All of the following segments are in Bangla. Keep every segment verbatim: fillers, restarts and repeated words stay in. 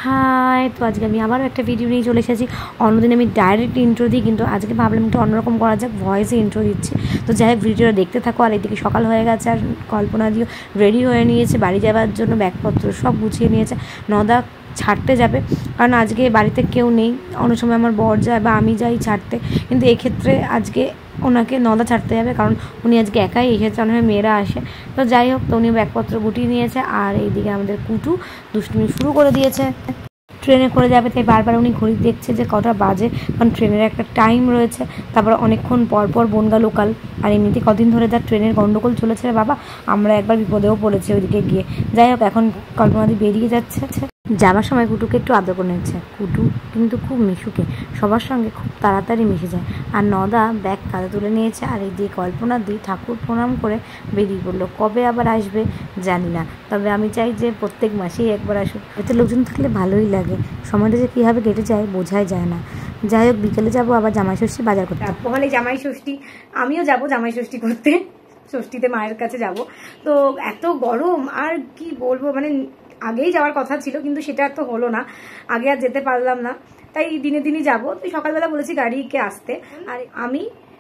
হাই, তো আজকে আমি আবারও একটা ভিডিও নিয়ে চলে এসেছি। অন্যদিন আমি ডাইরেক্ট ইন্ট্রো দিই, কিন্তু আজকে ভাবলাম একটু অন্যরকম করা যাক, ভয়েসে ইন্ট্রো দিচ্ছি। তো যাই হোক, ভিডিওটা দেখতে থাকো। আর এদিকে সকাল হয়ে গেছে, আর কল্পনা দিও রেডি হয়ে নিয়েছে বাড়ি যাওয়ার জন্য, ব্যাগপত্র সব গুছিয়ে নিয়েছে। নদা ছাড়তে যাবে, কারণ আজকে বাড়িতে কেউ নেই। অনেক সময় আমার বর যায় বা আমি যাই ছাড়তে, কিন্তু এক্ষেত্রে আজকে ওনাকে নদা ছাড়তে যাবে, কারণ উনি আজকে একাই এসেছে, অনেক মেয়েরা আসে। তো যাই হোক, তো উনি ব্যাগপত্র গুটিয়ে নিয়েছে। আর এইদিকে আমাদের কুটু দুষ্টুমি শুরু করে দিয়েছে। ট্রেনে করে যাবে, তাই বারবার উনি ঘড়ি দেখছে যে কটা বাজে, কারণ ট্রেনের একটা টাইম রয়েছে। তারপর অনেকক্ষণ পর পর বনগা লোকাল, আর এমনিতে কদিন ধরে তার ট্রেনের গন্ডগোল চলেছে রে বাবা। আমরা একবার বিপদেও পড়েছি ওইদিকে গিয়ে। যাই হোক, এখন কল্পনাদি বেরিয়ে যাচ্ছে। যাবার সময় কুটুকে একটু আদর করে নিচ্ছে। কুটু কিন্তু খুব মিশুকে, সবার সঙ্গে খুব তাড়াতাড়ি মিশে যায়। আর নদা ব্যাগ কাঁধে তুলে নিয়েছে, আর এই দিয়ে কল্পনা দিয়ে ঠাকুর প্রণাম করে বেরিয়ে পড়লো। কবে আবার আসবে জানি না, তবে আমি চাই যে প্রত্যেক মাসেই একবার আসুক। এতে লোকজন থাকলে ভালোই লাগে, সময়টা যে কীভাবে কেটে যায় বোঝাই যায় না। যাই হোক, বিকেলে যাবো আবার জামাই ষষ্ঠী বাজার করতে। পহলে জামাই ষষ্ঠী, আমিও যাব জামাই ষষ্ঠী করতে। ষষ্ঠীতে মায়ের কাছে যাব। তো এত গরম, আর কি বলবো, মানে আগেই যাওয়ার কথা ছিল, কিন্তু সেটা তো হলো না, আগে আর যেতে পারলাম না। তাই দিনে দিনই যাবো। তো সকালবেলা বলেছি গাড়িকে আসতে, আর আমি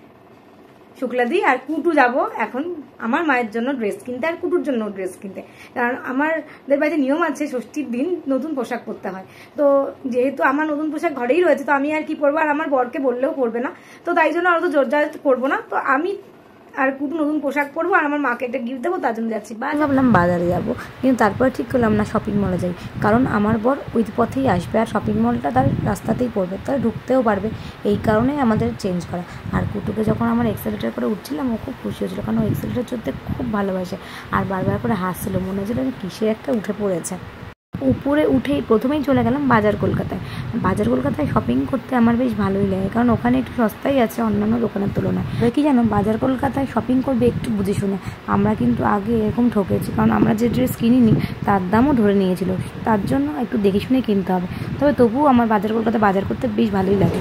শুক্লাদি আর কুটু যাব এখন আমার মায়ের জন্য ড্রেস কিনতে, আর কুটুর জন্য ড্রেস কিনতে। কারণ আমাদের বাড়িতে নিয়ম আছে ষষ্ঠীর দিন নতুন পোশাক পরতে হয়। তো যেহেতু আমার নতুন পোশাক ঘরেই রয়েছে, তো আমি আর কি পরবো, আর আমার বরকে বললেও পরবে না, তো তাই জন্য আর তো জোর জার করবো না। তো আমি আর কুটু নতুন পোশাক পরবো, আর আমার মাকে একটা গিফট দেবো, তার জন্য যাচ্ছি। ভাবলাম বাজারে যাবো, কিন্তু তারপরে ঠিক করলাম না, শপিং মলে যাই, কারণ আমার বর ওই পথেই আসবে, আর শপিং মলটা তার রাস্তাতেই পড়বে, তার ঢুকতেও পারবে। এই কারণেই আমাদের চেঞ্জ করা। আর কুটুকে যখন আমার এক্সেলেটার করে উঠছিলাম, ও খুব খুশি হয়েছিল, কারণ ও এক্সেলেটার চড়তে খুব ভালোবাসে। আর বারবার করে হাসছিল, মনে হচ্ছিল কিসের একটা উঠে পড়েছে। উপরে উঠেই প্রথমেই চলে গেলাম বাজার কলকাতায়। বাজার কলকাতায় শপিং করতে আমার বেশ ভালোই লাগে, কারণ ওখানে একটু সস্তাই আছে অন্যান্য দোকানের তুলনায়। তবে কি জানো, বাজার কলকাতায় শপিং করবে একটু বুঝে শুনে। আমরা কিন্তু আগে এরকম ঠকেছি, কারণ আমরা যে ড্রেস কিনিনি তার দামও ধরে নিয়েছিল, তার জন্য একটু দেখে শুনে কিনতে হবে। তবে তবুও আমার বাজার কলকাতায় বাজার করতে বেশ ভালোই লাগে।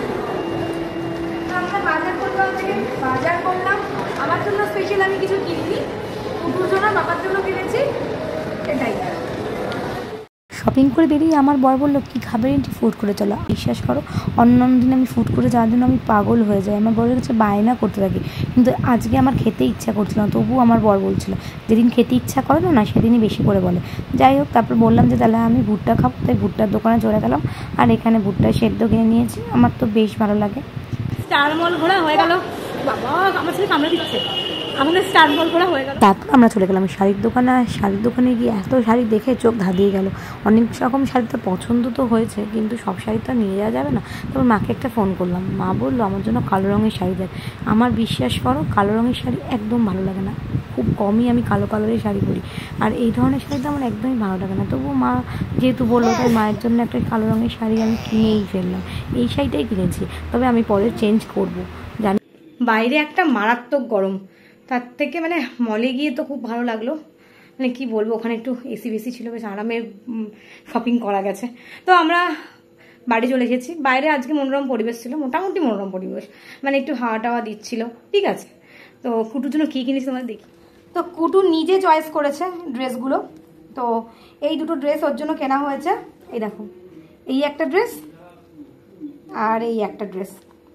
আমরা বাজার করলাম থেকে বাজার করলাম, আমার জন্য স্পেশাল আমি কিছু কিনি, কুটুর জন্য বাবার জন্য কিনেছি, এটাই। শপিং করে বেরিয়ে আমার বর বললো, কী খাবে রেন্টি, ফুড করে চলো। বিশ্বাস করো, অন্য অন্য দিন আমি ফুড করে যাওয়ার জন্য আমি পাগল হয়ে যাই, আমার বরের কাছে বায়না করতে থাকি। কিন্তু আজকে আমার খেতে ইচ্ছা করছিল না, তবুও আমার বর বলছিল, যেদিন খেতে ইচ্ছা করে না না সেদিনই বেশি করে বলে। যাই হোক, তারপর বললাম যে তাহলে আমি ভুট্টা খাবো, তাই ভুট্টার দোকানে চলে গেলাম। আর এখানে ভুট্টা সেদ্ধ কিনে নিয়েছি, আমার তো বেশ ভালো লাগে। স্টার মল ঘোরা হয়ে গেল, বাবা আমার সাথে কামড়ে দিচ্ছে। আমাদের স্টার মল ঘোরা হয়ে গেল। তারপর আমরা চলে গেলাম শাড়ির দোকানে। আর শাড়ির দোকানে গিয়ে এত শাড়ি দেখে চোখ ধাঁধিয়ে গেল। অনেক রকম শাড়ি তো পছন্দ তো হয়েছে, কিন্তু সব শাড়ি তো নিয়ে যাওয়া যাবে না। তারপর মাকে একটা ফোন করলাম, মা বললো আমার জন্য কালো রঙের শাড়ি দেয়। আমার বিশ্বাস করো, কালো রঙের শাড়ি একদম ভালো লাগে না, খুব কমই আমি কালো কালারের শাড়ি পরি। আর এই ধরনের শাড়ি তো আমার একদমই ভালো লাগে না। তবুও মা যেহেতু বললো, তাই মায়ের জন্য একটা কালো রঙের শাড়ি আমি কিনেই ফেললাম। এই শাড়িটাই কিনেছি, তবে আমি পরে চেঞ্জ করবো জানি। বাইরে একটা মারাত্মক গরম, তার থেকে মানে মলে গিয়ে তো খুব ভালো লাগলো। মানে কি বলবো, ওখানে একটু এসি বেসি ছিল, বেশ আরামে শপিং করা গেছে। তো আমরা বাড়ি চলে এসেছি। বাইরে আজকে মনোরম পরিবেশ ছিল, মোটামুটি মনোরম পরিবেশ, মানে একটু হাওয়া টাওয়া দিচ্ছিল, ঠিক আছে। তো কুটুর জন্য কী কিনেছি তোমার দেখি। তো কুটু নিজে চয়েস করেছে ড্রেসগুলো। তো এই দুটো ড্রেস ওর জন্য কেনা হয়েছে। এই দেখো, এই একটা ড্রেস আর এই একটা ড্রেস।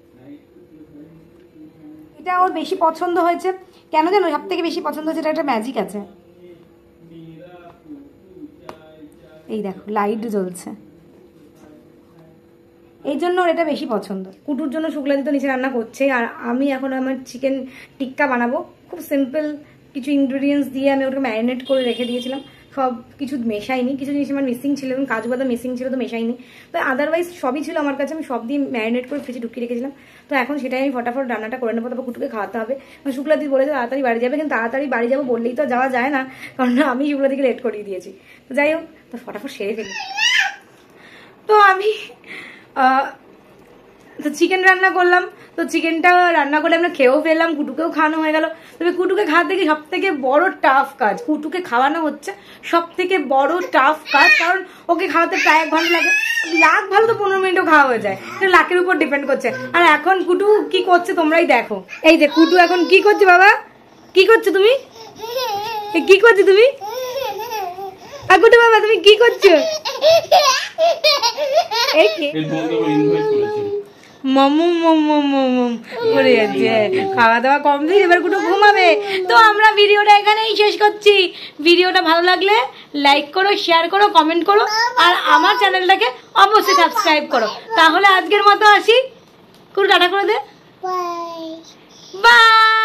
এটা ওর বেশি পছন্দ হয়েছে, কেন জানো সব থেকে বেশি পছন্দ হয়েছে, এটা একটা ম্যাজিক আছে, এই দেখো লাইট জ্বলছে, এই জন্য ওর এটা বেশি পছন্দ। কুটুর জন্য শুক্লাদি তো নিচে রান্না করছে, আর আমি এখন আমার চিকেন টিক্কা বানাবো। খুব সিম্পল কিছু ইনগ্রিডিয়েন্টস দিয়ে আমি ওটাকে ম্যারিনেট করে রেখে দিয়েছিলাম, সব কিছু মেশাইনি, কিছু জিনিস আমার মিসিং ছিল, এবং কাজু বাদাম মিসিং ছিল, তো মেশাইনি। তো আদারওয়াইজ সবই ছিল আমার কাছে, আমি সব দিয়ে ম্যারিনেট করে ফ্রিজে ঢুকিয়ে রেখেছিলাম। তো এখন সেটাই আমি ফটাফট রান্নাটা করে নেবো, তারপর কুটুকে খাওয়াতে হবে। শুক্লাদি বলেছে তাড়াতাড়ি বাড়ি যাবে, কিন্তু তাড়াতাড়ি বাড়ি যাবো বললেই তো যাওয়া যায় না, কারণ আমি শুক্লাদিকে লেট করিয়ে দিয়েছি। তো যাই হোক, তো ফটাফট সেরে ফেলি। তো আমি তো চিকেন রান্না করলাম, তো চিকেনটা রান্না করে আমরা খেয়েও ফেললাম, কুটুকেও খাওয়ানো হয়ে গেল। তবে কুটুকে খাওয়াতে গিয়ে সব থেকে বড় টাফ কাজ, কুটুকে খাওয়ানো হচ্ছে সব থেকে বড় টাফ কাজ, কারণ ওকে খাওয়াতে প্রায় এক ঘন্টা লাগে। লাখ ভালো তো পনেরো মিনিটও খাওয়া হয়ে যায়, লাখের উপর ডিপেন্ড করছে। আর এখন কুটু কি করছে তোমরাই দেখো। এই যে কুটু এখন কি করছে, বাবা কি করছো তুমি, কি করছো তুমি, কুটু বাবা তুমি কি করছো? মমু মমু মমু করে যাচ্ছে। খাওয়া দাওয়া কমপ্লিট, এবার একটু ঘুমাবে। তো আমরা ভিডিওটা এখানেই শেষ করছি। ভিডিওটা ভালো লাগলে লাইক করো, শেয়ার করো, কমেন্ট করো, আর আমার চ্যানেলটাকে অবশ্যই সাবস্ক্রাইব করো। তাহলে আজকের মতো আসি, একটু টাটা করে দে, বাই বাই।